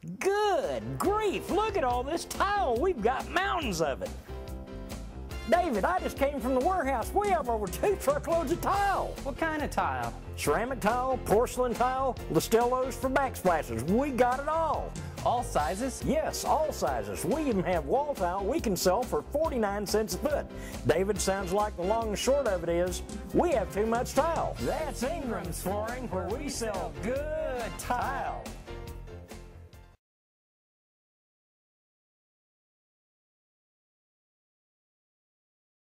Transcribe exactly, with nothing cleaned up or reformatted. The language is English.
Good grief, look at all this tile. We've got mountains of it. David, I just came from the warehouse. We have over two truckloads of tile. What kind of tile? Ceramic tile, porcelain tile, Listellos for backsplashes. We got it all. All sizes? Yes, all sizes. We even have wall tile we can sell for forty-nine cents a foot. David, sounds like the long and short of it is, we have too much tile. That's Ingrams Flooring, where we sell good tile.